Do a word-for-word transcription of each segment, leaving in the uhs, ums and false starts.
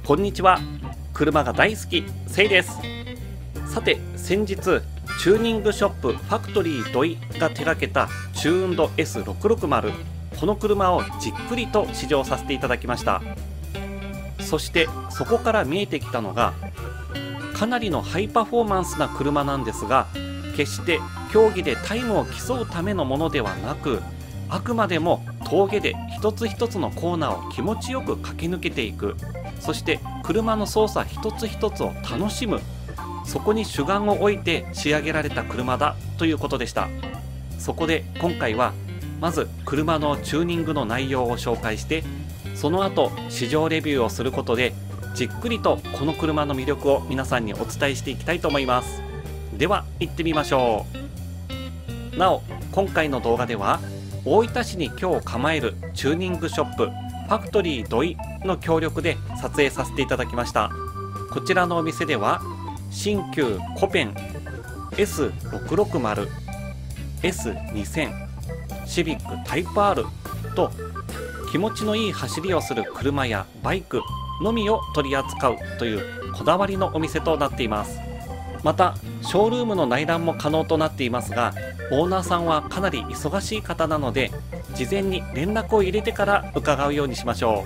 こんにちは。車が大好きせいです。さて先日チューニングショップファクトリードイが手掛けたチューンド エスろくろくまる、 この車をじっくりと試乗させていただきました。そしてそこから見えてきたのが、かなりのハイパフォーマンスな車なんですが、決して競技でタイムを競うためのものではなく、あくまでも峠で一つ一つのコーナーを気持ちよく駆け抜けていく、そして車の操作一つ一つを楽しむ、そこに主眼を置いて仕上げられた車だということでした。そこで今回はまず車のチューニングの内容を紹介して、その後試乗レビューをすることでじっくりとこの車の魅力を皆さんにお伝えしていきたいと思います。では行ってみましょう。なお今回の動画では大分市に今日構えるチューニングショップファクトリードイの協力で撮影させていただきました。こちらのお店では新旧コペン エスろくろくまる、エスにせん、シビックタイプ アール と気持ちのいい走りをする車やバイクのみを取り扱うというこだわりのお店となっています。またショールームの内覧も可能となっていますが、オーナーさんはかなり忙しい方なので事前に連絡を入れてから伺うようにしましょ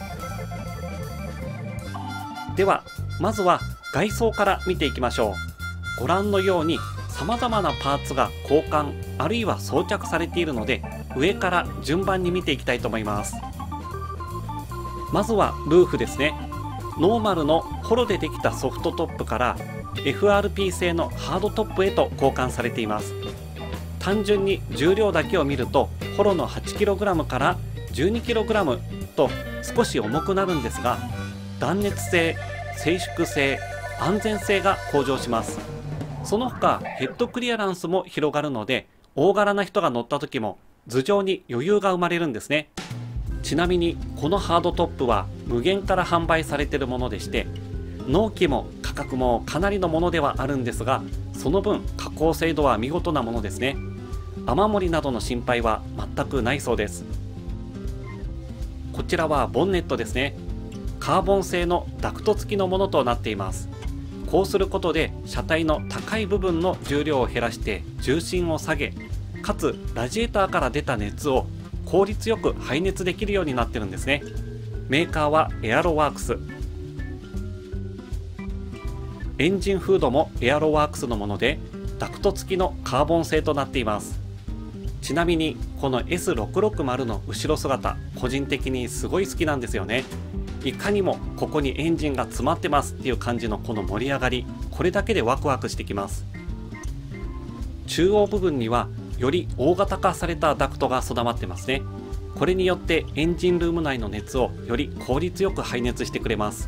う。ではまずは外装から見ていきましょう。ご覧のようにさまざまなパーツが交換あるいは装着されているので、上から順番に見ていきたいと思います。まずはルーフですね。ノーマルのホロでできたソフトトップから エフアールピー 製のハードトップへと交換されています。単純に重量だけを見るとホロの はちキログラム から じゅうにキログラム と少し重くなるんですが、断熱性、静粛性、安全性が向上します。その他ヘッドクリアランスも広がるので、大柄な人が乗った時も頭上に余裕が生まれるんですね。ちなみにこのハードトップは無限から販売されているものでして、納期も価格もかなりのものではあるんですが、その分加工精度は見事なものですね。雨漏りなどの心配は全くないそうです。こちらはボンネットですね。カーボン製のダクト付きのものとなっています。こうすることで車体の高い部分の重量を減らして重心を下げ、かつラジエーターから出た熱を効率よく排熱できるようになってるんですね。メーカーはエアロワークス。エンジンフードもエアロワークスのものでダクト付きのカーボン製となっています。ちなみにこの エスろくろくまる の後ろ姿、個人的にすごい好きなんですよね。いかにもここにエンジンが詰まってますっていう感じのこの盛り上がり、これだけでワクワクしてきます。中央部分にはより大型化されたダクトが備わってますね。これによってエンジンルーム内の熱をより効率よく排熱してくれます。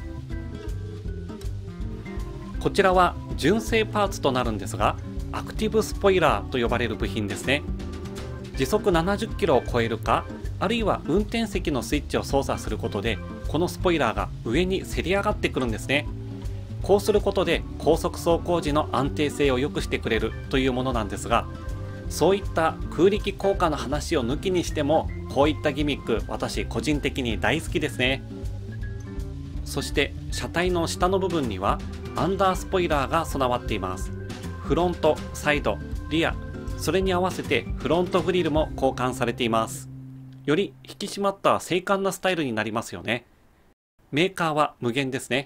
こちらは純正パーツとなるんですが、アクティブスポイラーと呼ばれる部品ですね。時速ななじゅっキロを超えるか、あるいは運転席のスイッチを操作することでこのスポイラーが上にせり上がってくるんですね。こうすることで高速走行時の安定性を良くしてくれるというものなんですが、そういった空力効果の話を抜きにしても、こういったギミック私個人的に大好きですね。そして車体の下の部分にはアンダースポイラーが備わっています。フロント、サイド、リア、それに合わせてフロントグリルも交換されています。より引き締まった精悍なスタイルになりますよね。メーカーは無限ですね。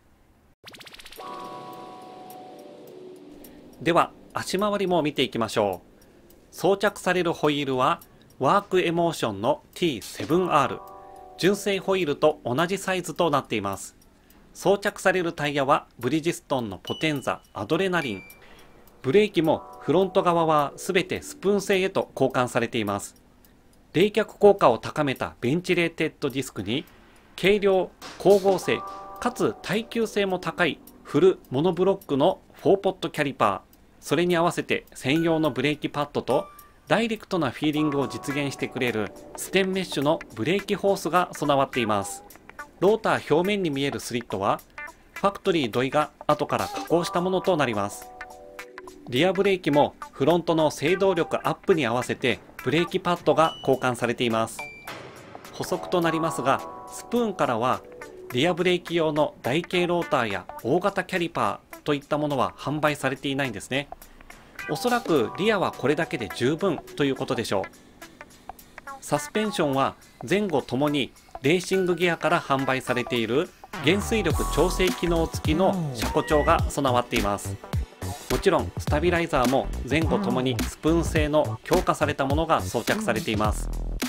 では足回りも見ていきましょう。装着されるホイールはワークエモーションの ティーセブンアール、 純正ホイールと同じサイズとなっています。装着されるタイヤはブリヂストンのポテンザ、アドレナリン。ブレーキもフロント側は全てスプーン製へと交換されています。冷却効果を高めたベンチレーテッドディスクに軽量、光合成かつ耐久性も高いフルモノブロックのフォーポットキャリパー、それに合わせて専用のブレーキパッドとダイレクトなフィーリングを実現してくれるステンメッシュのブレーキホースが備わっています。ローター表面に見えるスリットはファクトリードイが後から加工したものとなります。リアブレーキもフロントの制動力アップに合わせてブレーキパッドが交換されています。補足となりますが、スプーンからはリアブレーキ用の台形ローターや大型キャリパーといったものは販売されていないんですね。おそらくリアはこれだけで十分ということでしょう。サスペンションは前後ともにレーシングギアから販売されている減衰力調整機能付きの車庫帳が備わっています。もちろんスタビライザーも前後ともにスプーン製の強化されたものが装着されています。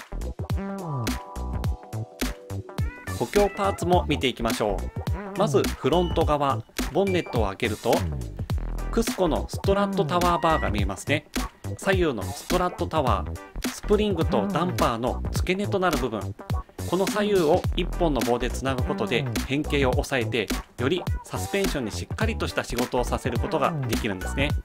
補強パーツも見ていきましょう。まずフロント側、ボンネットを開けるとクスコのストラットタワーバーが見えますね。左右のストラットタワー、スプリングとダンパーの付け根となる部分、この左右をいっぽんの棒でつなぐことで変形を抑えて、よりサスペンションにしっかりとした仕事をさせることができるんですね。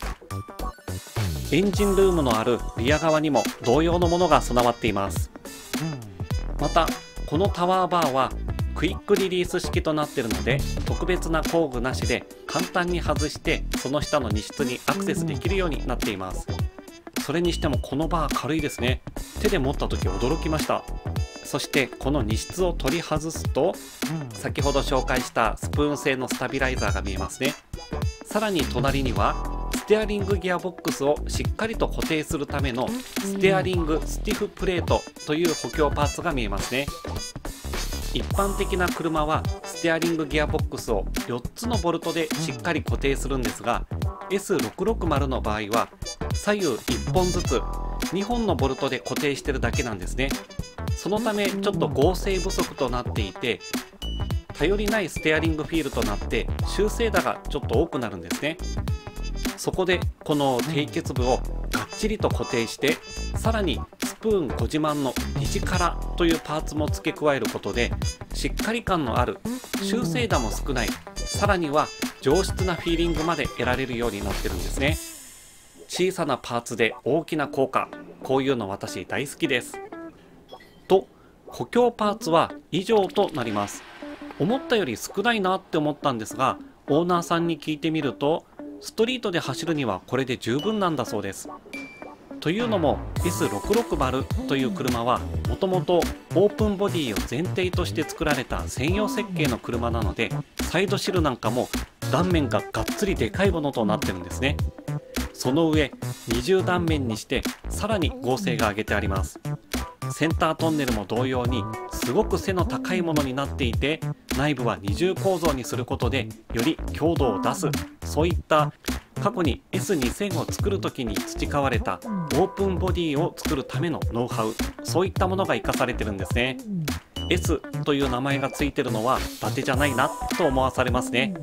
エンジンルームのあるリア側にも同様のものが備わっています。またこのタワーバーはクイックリリース式となっているので、特別な工具なしで簡単に外してその下の荷室にアクセスできるようになっています。それにしてもこのバー軽いですね。手で持った時驚きました。そしてこの荷室を取り外すと、先ほど紹介したスプーン製のスタビライザーが見えますね。さらに隣にはステアリングギアボックスをしっかりと固定するためのステアリングスティフプレートという補強パーツが見えますね。一般的な車はステアリングギアボックスをよっつのボルトでしっかり固定するんですが、 エスろくろくまる の場合は左右いっぽんずつにほんのボルトで固定してるだけなんですね。そのためちょっと合成不足となっていて、頼りないステアリングフィールとなって修正打がちょっと多くなるんですね。そこでこの締結部をがっちりと固定して、さらにスプーンご自慢のリジカラというパーツも付け加えることで、しっかり感のある、修正打も少ない、さらには上質なフィーリングまで得られるようになってるんですね。小さなパーツで大きな効果、こういうの私大好きです。と補強パーツは以上となります。思ったより少ないなって思ったんですが、オーナーさんに聞いてみるとストリートで走るにはこれで十分なんだそうです。というのも エスろくろくまる という車はもともとオープンボディを前提として作られた専用設計の車なので、サイドシルなんかも断面ががっつりでかいものとなってるんですね。その上二重断面にしてさらに剛性が上げてあります。センタートンネルも同様にすごく背の高いものになっていて、内部は二重構造にすることでより強度を出す、そういった過去に エスにせん を作る時に培われたオープンボディを作るためのノウハウ、そういったものが生かされてるんですね。 エス という名前がついてるのは伊達じゃないなと思わされますね。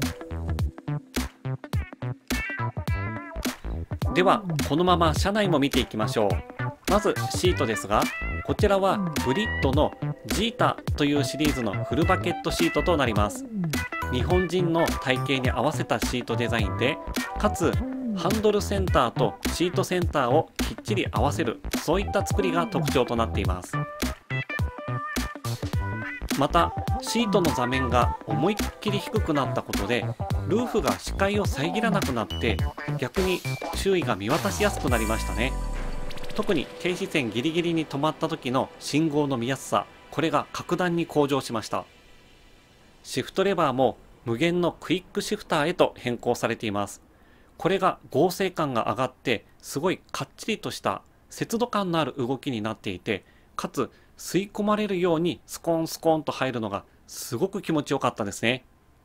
ではこのまま車内も見ていきましょう。まずシートですが、こちらはブリッドのジータというシリーズのフルバケットシートとなります。日本人の体型に合わせたシートデザインで、かつハンドルセンターとシートセンターをきっちり合わせる、そういった作りが特徴となっています。またシートの座面が思いっきり低くなったことで、ルーフが視界を遮らなくなって逆に周囲が見渡しやすくなりましたね。特に停止線ギリギリに止まった時の信号の見やすさ、これが格段に向上しました。シフトレバーも無限のクイックシフターへと変更されています。これが剛性感が上がってすごいかっちりとした節度感のある動きになっていて、かつ吸い込まれるようにスコーンスコーンと入るのがすごく気持ちよかったですね。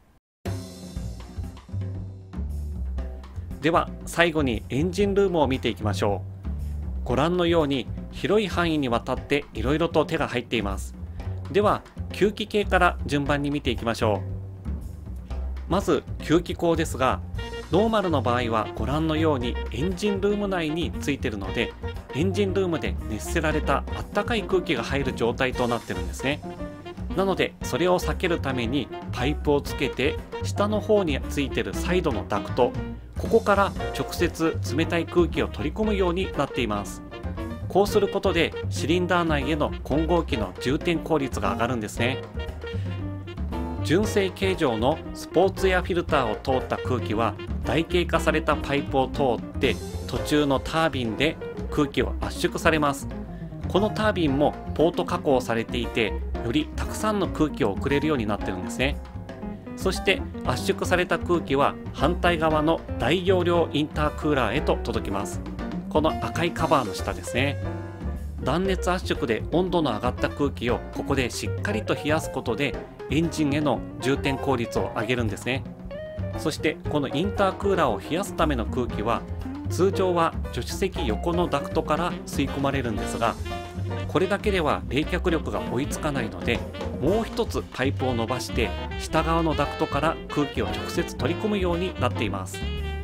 では最後にエンジンルームを見ていきましょう。ご覧のように広い範囲にわたっていろいろと手が入っています。では吸気系から順番に見ていきましょう。まず吸気口ですが、ノーマルの場合はご覧のようにエンジンルーム内についているので、エンジンルームで熱せられたあったかい空気が入る状態となってるんですね。なのでそれを避けるためにパイプをつけて、下の方についてるサイドのダクト、ここから直接冷たい空気を取り込むようになっています。こうすることでシリンダー内への混合機の充填効率が上がるんですね。純正形状のスポーツエアフィルターを通った空気は台形化されたパイプを通って途中のタービンで空気を圧縮されます。このタービンもポート加工されていて、 よりたくさんの空気を送れるようになってるんですね。そして圧縮された空気は反対側の大容量インタークーラーへと届きます。この赤いカバーの下ですね。断熱圧縮で温度の上がった空気をここでしっかりと冷やすことでエンジンへの充填効率を上げるんですね。そしてこのインタークーラーを冷やすための空気は通常は助手席横のダクトから吸い込まれるんですが、これだけでは冷却力が追いつかないので、もう一つパイプを伸ばして下側のダクトから空気を直接取り込むようになっています。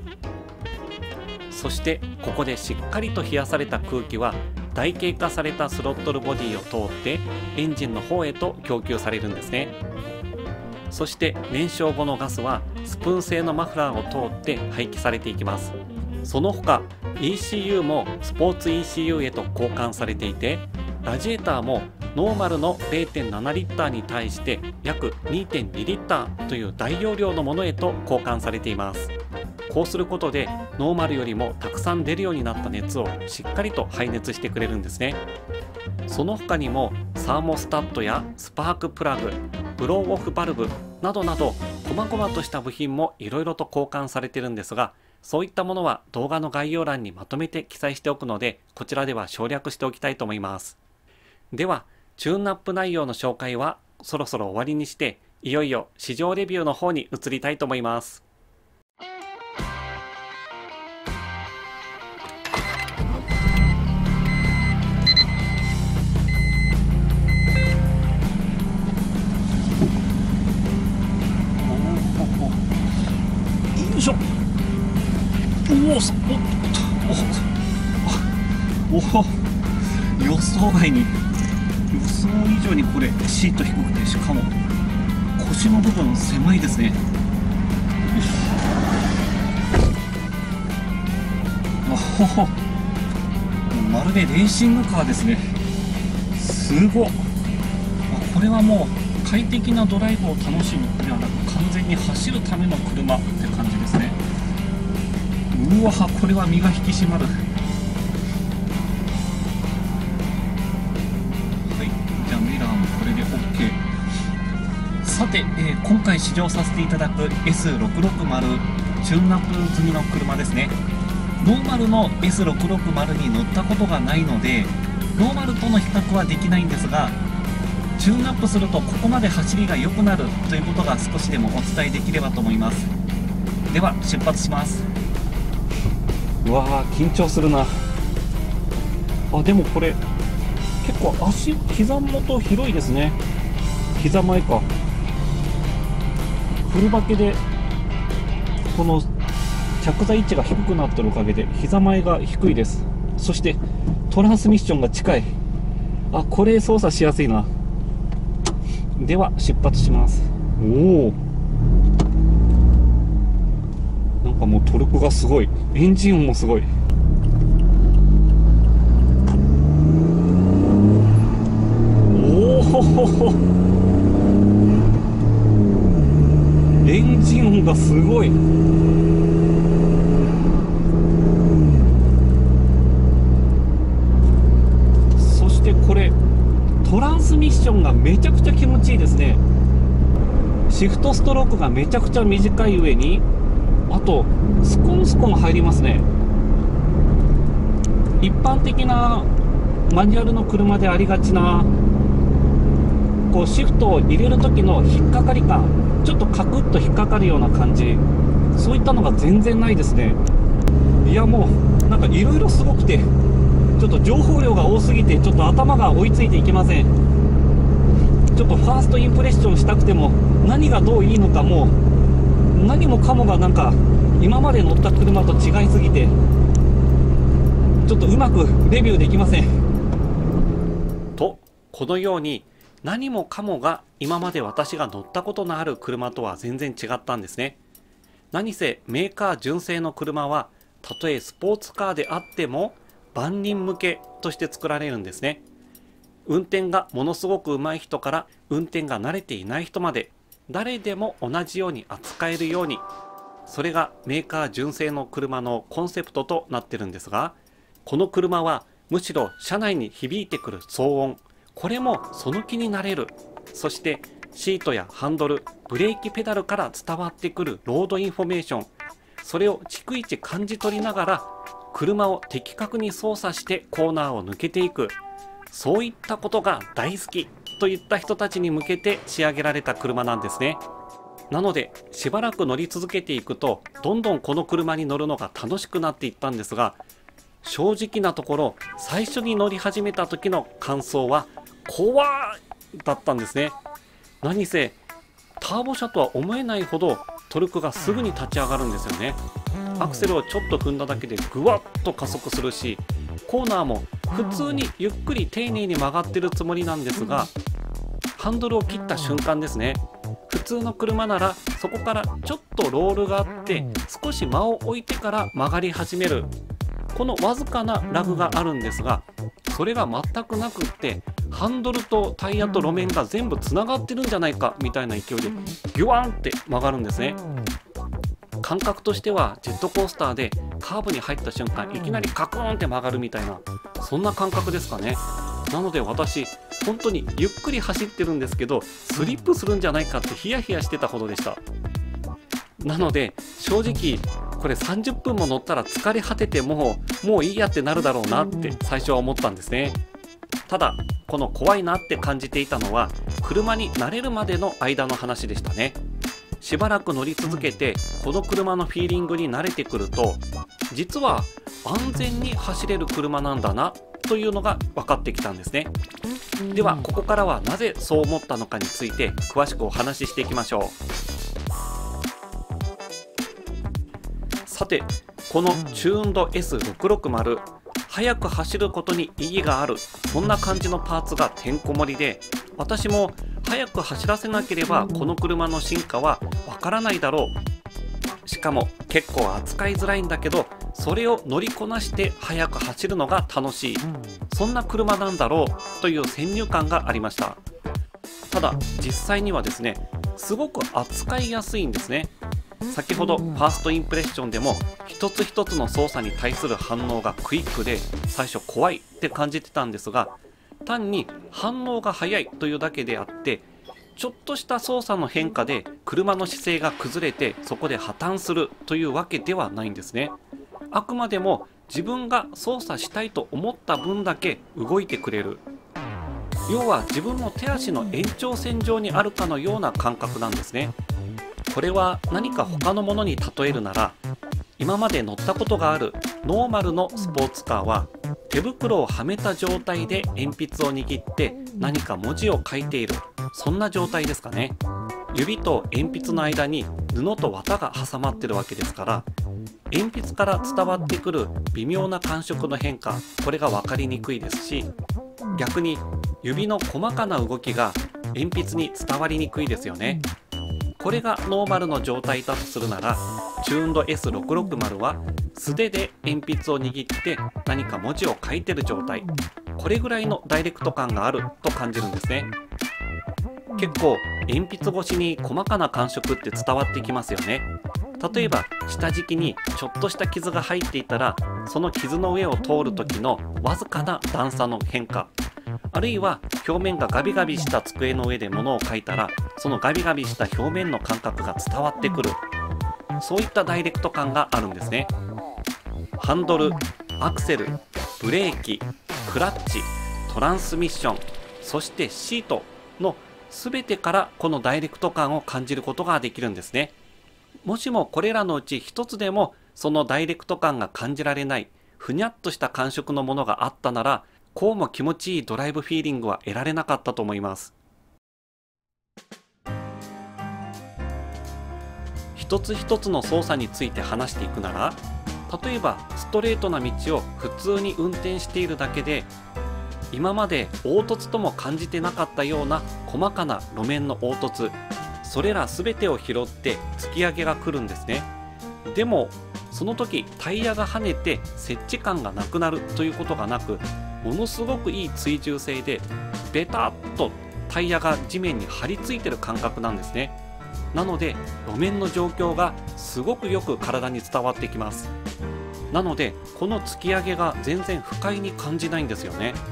そしてここでしっかりと冷やされた空気は台形化されたスロットルボディを通ってエンジンの方へと供給されるんですね。そして燃焼後のガスはスプーン製のマフラーを通って排気されていきます。その他 イーシーユー もスポーツ イーシーユー へと交換されていて、ラジエーターもノーマルの れいてんなな リッターに対して約 にてんに リッターという大容量のものへと交換されています。こうすることでノーマルよりもたくさん出るようになった熱をしっかりと排熱してくれるんですね。その他にもサーモスタットやスパークプラグ、ブローオフバルブなどなど細々とした部品もいろいろと交換されているんですが、そういったものは動画の概要欄にまとめて記載しておくので、こちらでは省略しておきたいと思います。ではチューンアップ内容の紹介はそろそろ終わりにして、いよいよ試乗レビューの方に移りたいと思います。よいしょ。おお、おお、お予想外に、予想以上にこれシート低くて、しかも腰の部分狭いですね。よいしょ。おお、まるでレーシングカーですね。すごっ。これはもう快適なドライブを楽しむではなく、完全に走るための車って感じですね。うわ、これは身が引き締まる。はい、じゃあミラーもこれで OK。 さて、えー、今回試乗させていただく エスろくろくまる チューンアップ済みの車ですね。ノーマルの エスろくろくまる に乗ったことがないのでノーマルとの比較はできないんですが、チューンアップするとここまで走りが良くなるということが少しでもお伝えできればと思います。では出発します。うわー、緊張するなあ。でもこれ結構足膝元広いですね。膝前か、フルバケでこの着座位置が低くなってるおかげで膝前が低いです。そしてトランスミッションが近い。あ、これ操作しやすいな。では出発します。おお、なんかもうトルクがすごい、エンジン音もすごい。おお、エンジン音がすごい。そしてこれトランスミッションがめちゃくちゃ気持ちいいですね。シフトストロークがめちゃくちゃ短い上に、あとスコンスコン入りますね。一般的なマニュアルの車でありがちなこうシフトを入れる時の引っかかり感、ちょっとカクッと引っかかるような感じ、そういったのが全然ないですね。いや、もうなんかいろいろすごくて、ちょっと情報量が多すぎてちょっと頭が追いついていけません。ちょっとファーストインプレッションしたくても何がどういいのか、もう何もかもがなんか今まで乗った車と違いすぎてちょっとうまくレビューできません。とこのように何もかもが今まで私が乗ったことのある車とは全然違ったんですね。何せメーカー純正の車はたとえスポーツカーであっても万人向けとして作られるんですね。運転がものすごく上手い人から運転が慣れていない人まで誰でも同じように扱えるように、それがメーカー純正の車のコンセプトとなってるんですが、この車はむしろ車内に響いてくる騒音、 これもその気になれる。そしてシートやハンドル、ブレーキペダルから伝わってくるロードインフォメーション、それを逐一感じ取りながら車を的確に操作してコーナーを抜けていく、そういったことが大好きといった人たちに向けて仕上げられた車なんですね。なのでしばらく乗り続けていくとどんどんこの車に乗るのが楽しくなっていったんですが、正直なところ最初に乗り始めた時の感想は怖いだったんですね。何せターボ車とは思えないほどトルクがすぐに立ち上がるんですよね。アクセルをちょっと踏んだだけでぐわっと加速するし、コーナーも普通にゆっくり丁寧に曲がってるつもりなんですが、ハンドルを切った瞬間ですね、普通の車ならそこからちょっとロールがあって少し間を置いてから曲がり始める、このわずかなラグがあるんですが、それが全くなくってハンドルとタイヤと路面が全部つながってるんじゃないかみたいな勢いでギュワンって曲がるんですね。感覚としてはジェットコースターでカーブに入った瞬間いきなりカクーンって曲がるみたいな、そんな感覚ですかね。なので私本当にゆっくり走ってるんですけどスリップするんじゃないかってヒヤヒヤしてたほどでした。なので正直これさんじゅっぷんも乗ったら疲れ果ててもうもういいやってなるだろうなって最初は思ったんですね。ただこの怖いなって感じていたのは車に慣れるまでの間の話でしたね。しばらく乗り続けてこの車のフィーリングに慣れてくると、実は安全に走れる車なんだなというのが分かってきたんですね。ではここからはなぜそう思ったのかについて詳しくお話ししていきましょう。さてこのチューンド エスろくろくまる、速く走ることに意義がある、そんな感じのパーツがてんこ盛りで、私も速く走らせなければこの車の進化はわからないだろう、しかも結構扱いづらいんだけどそれを乗りこなして速く走るのが楽しい、そんな車なんだろうという先入観がありました。ただ実際にはですね、すごく扱いやすいんですね。先ほどファーストインプレッションでも一つ一つの操作に対する反応がクイックで最初怖いって感じてたんですが、単に反応が速いというだけであってちょっとした操作の変化で車の姿勢が崩れてそこで破綻するというわけではないんですね。あくまでも自分が操作したいと思った分だけ動いてくれる、要は自分の手足の延長線上にあるかのような感覚なんですね。これは何か他のものに例えるなら、今まで乗ったことがあるノーマルのスポーツカーは手袋をはめた状態で鉛筆を握って何か文字を書いている、そんな状態ですかね。指と鉛筆の間に布と綿が挟まってるわけですから、鉛筆から伝わってくる微妙な感触の変化、これが分かりにくいですし、逆に指の細かな動きが鉛筆に伝わりにくいですよね。これがノーマルの状態だとするなら、チューンド エスろくろくまるは素手で鉛筆を握って何か文字を書いてる状態、これぐらいのダイレクト感があると感じるんですね。結構鉛筆越しに細かな感触って伝わってきますよね。例えば下敷きにちょっとした傷が入っていたら、その傷の上を通る時のわずかな段差の変化、あるいは表面がガビガビした机の上で物を書いたらそのガビガビした表面の感覚が伝わってくる、そういったダイレクト感があるんですね。ハンドル、アクセル、ブレーキ、クラッチ、トランスミッション、そしてシートの全てからこのダイレクト感を感じることができるんですね。もしもこれらのうち一つでもそのダイレクト感が感じられないふにゃっとした感触のものがあったなら、こうも気持ちいいドライブフィーリングは得られなかったと思います。一つ一つの操作について話していくなら、例えばストレートな道を普通に運転しているだけで今まで凹凸とも感じてなかったような細かな路面の凹凸、それら全てを拾って突き上げが来るんですね。でもその時タイヤが跳ねて接地感がなくなるということがなく、ものすごくいい追従性でベタっとタイヤが地面に張り付いてる感覚なんですね。なので路面の状況がすごくよく体に伝わってきます。なのでこの突き上げが全然不快に感じないんですよね。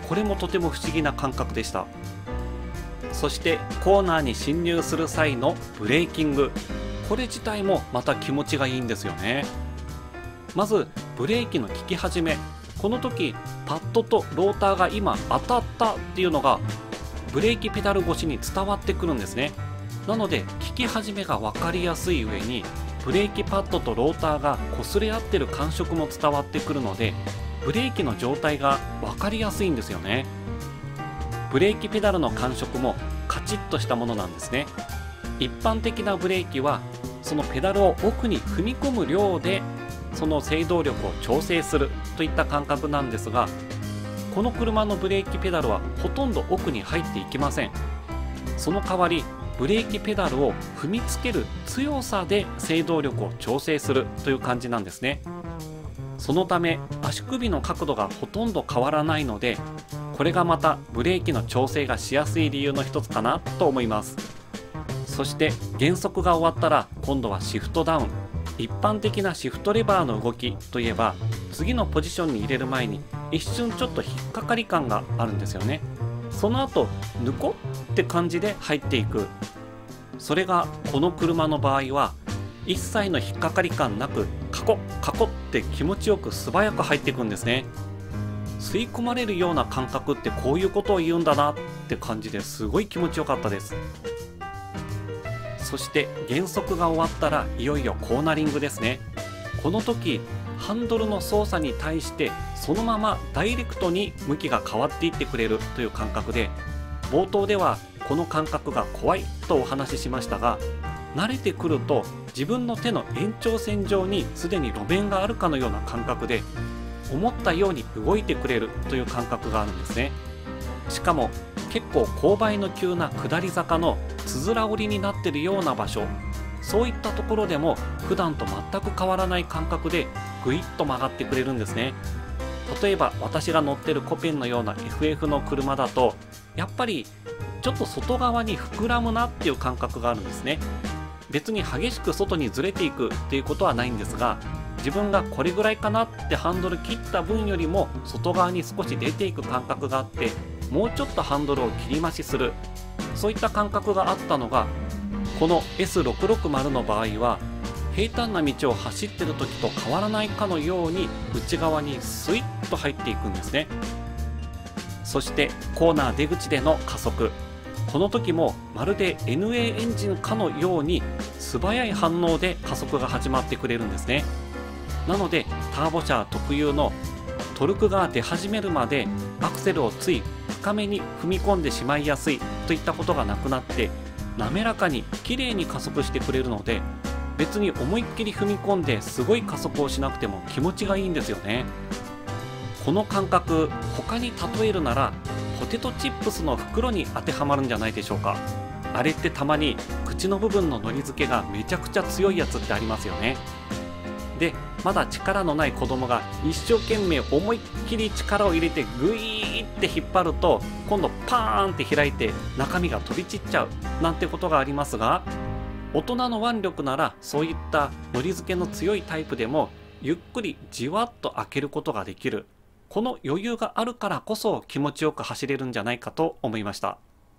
これもとても不思議な感覚でした。そしてコーナーに進入する際のブレーキング、これ自体もまた気持ちがいいんですよね。まずブレーキの利き始め、この時パッドとローターが今当たったっていうのがブレーキペダル越しに伝わってくるんですね。なので効き始めが分かりやすい上に、ブレーキパッドとローターが擦れ合ってる感触も伝わってくるので、ブレーキの状態が分かりやすいんですよね。ブレーキペダルの感触もカチッとしたものなんですね。一般的なブレーキはそのペダルを奥に踏み込む量でその制動力を調整するといった感覚なんですが、この車のブレーキペダルはほとんど奥に入っていきません。その代わりブレーキペダルを踏みつける強さで制動力を調整するという感じなんですね。そのため足首の角度がほとんど変わらないので、これがまたブレーキの調整がしやすい理由の一つかなと思います。そして減速が終わったら今度はシフトダウン。一般的なシフトレバーの動きといえば、次のポジションに入れる前に一瞬ちょっと引っかかり感があるんですよね。その後ぬこって感じで入っていく。それがこの車の場合は一切の引っかかり感なく、カコッカコッって気持ちよく素早く入っていくんですね。吸い込まれるような感覚ってこういうことを言うんだなって感じですごい気持ちよかったです。そして減速が終わったらいよいよコーナリングですね。この時ハンドルの操作に対してそのままダイレクトに向きが変わっていってくれるという感覚で、冒頭ではこの感覚が怖いとお話ししましたが、慣れてくると自分の手の延長線上にすでに路面があるかのような感覚で、思ったように動いてくれるという感覚があるんですね。しかも結構勾配の急な下り坂のつづら折りになっているような場所、そういったところでも普段と全く変わらない感覚でぐいっと曲がってくれるんですね。例えば私が乗ってるコペンのような エフエフ の車だと、やっぱりちょっと外側に膨らむなっていう感覚があるんですね。別に激しく外にずれていくっていうことはないんですが、自分がこれぐらいかなってハンドル切った分よりも外側に少し出ていく感覚があって、もうちょっとハンドルを切り増しする、そういった感覚があったのが、この エスろくろくまる の場合は平坦な道を走ってる時と変わらないかのように内側にスイッと入っていくんですね。そしてコーナー出口での加速、この時もまるで エヌエー エンジンかのように素早い反応で加速が始まってくれるんですね。なのでターボ車特有のトルクが出始めるまでアクセルをつい深めに踏み込んでしまいやすいといったことがなくなって、滑らかに綺麗に加速してくれるので、別に思いっきり踏み込んですごい加速をしなくても気持ちがいいんですよね。この感覚、他に例えるならポテトチップスの袋に当てはまるんじゃないでしょうか。あれってたまに口の部分ののり付けがめちゃくちゃ強いやつってありますよね。でまだ力のない子供が一生懸命思いっきり力を入れてグイーって引っ張ると、今度パーンって開いて中身が飛び散っちゃうなんてことがありますが、大人の腕力ならそういったのり付けの強いタイプでもゆっくりじわっと開けることができる。この余裕があるからこそ気持ちよく走れるんじゃないかと思いました。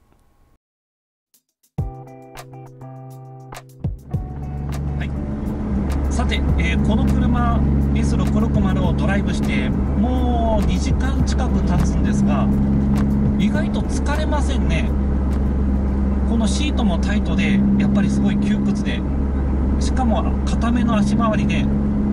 さて、えー、この車 エスろくろくまる をドライブしてもうにじかん近く経つんですが、意外と疲れませんね。このシートもタイトでやっぱりすごい窮屈で、しかも固めの足回りで、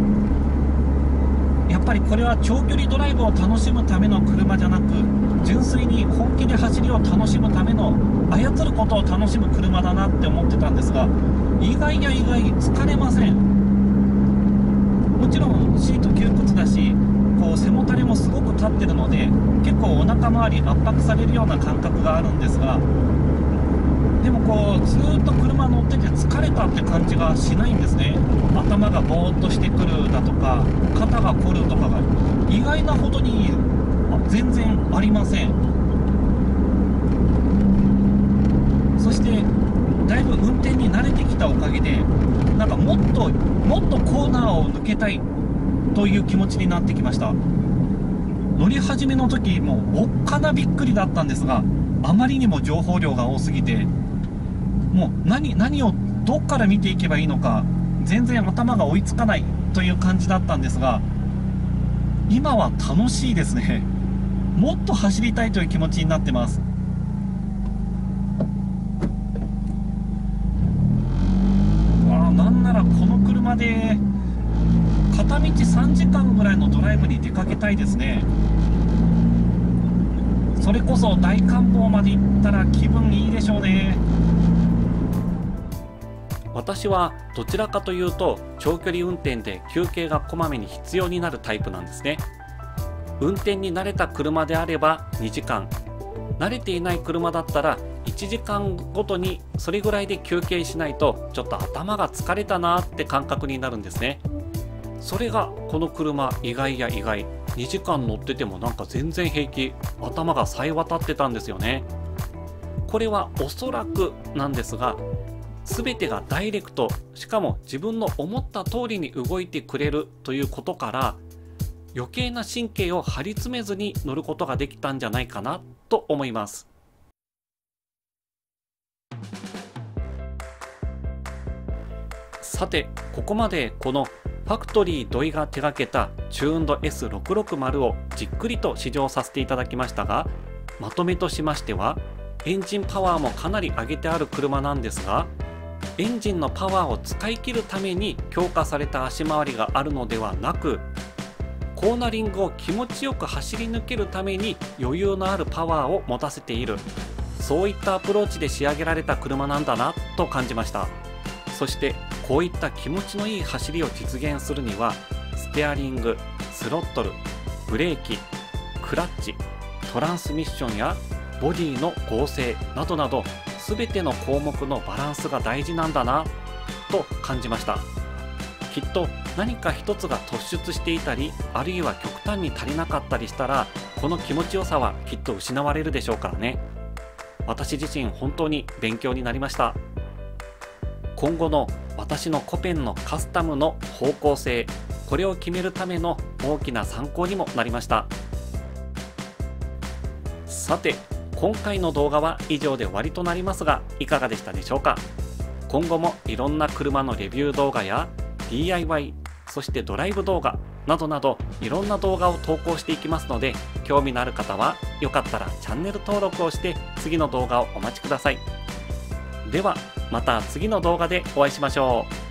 やっぱりこれは長距離ドライブを楽しむための車じゃなく、純粋に本気で走りを楽しむための、操ることを楽しむ車だなって思ってたんですが、意外や意外疲れません。もちろんシート窮屈だし、こう背もたれもすごく立ってるので結構お腹周り圧迫されるような感覚があるんですが、でもこうずーっと車乗ってて疲れたって感じがしないんですね。頭がぼーっとしてくるだとか肩が凝るとかが意外なほどに全然ありません。そしてだいぶ運転に慣れてきたおかげで、なんかもっともっとコーナーを抜けたいという気持ちになってきました。 乗り始めの時もうおっかなびっくりだったんですが、あまりにも情報量が多すぎて、もう何何をどっから見ていけばいいのか全然頭が追いつかないという感じだったんですが、今は楽しいですね。もっと走りたいという気持ちになってます。わあ、なんならこの車で片道さんじかんぐらいのドライブに出かけたいですね。それこそ大観峰まで行ったら気分いいでしょうね。私はどちらかというと長距離運転で休憩がこまめに必要になるタイプなんですね。運転に慣れた車であればにじかん、慣れていない車だったらいちじかんごとにそれぐらいで休憩しないとちょっと頭が疲れたなって感覚になるんですね。それがこの車意外や意外、にじかん乗っててもなんか全然平気、頭が冴え渡ってたんですよね。これはおそらくなんですが、全てがダイレクト、しかも自分の思った通りに動いてくれるということから、余計な神経を張り詰めずに乗ることができたんじゃないかなと思います。さて、ここまでこのファクトリー土井が手掛けたチューンド エスろくろくまる をじっくりと試乗させていただきましたが、まとめとしましては、エンジンパワーもかなり上げてある車なんですが、エンジンのパワーを使い切るために強化された足回りがあるのではなく、コーナリングを気持ちよく走り抜けるために余裕のあるパワーを持たせている、そういったアプローチで仕上げられた車なんだなと感じました。そしてこういった気持ちのいい走りを実現するには、ステアリング、スロットル、ブレーキ、クラッチ、トランスミッションやボディの剛性などなど、全ての項目のバランスが大事なんだなと感じました。きっと何か一つが突出していたり、あるいは極端に足りなかったりしたら、この気持ちよさはきっと失われるでしょうからね。私自身本当に勉強になりました。今後の私のコペンのカスタムの方向性、これを決めるための大きな参考にもなりました。さて、今回の動画は以上で終わりとなりますが、いかがでしたでしょうか。今後もいろんな車のレビュー動画や ディーアイワイ、そしてドライブ動画などなど、いろんな動画を投稿していきますので、興味のある方はよかったらチャンネル登録をして次の動画をお待ちください。ではまた次の動画でお会いしましょう。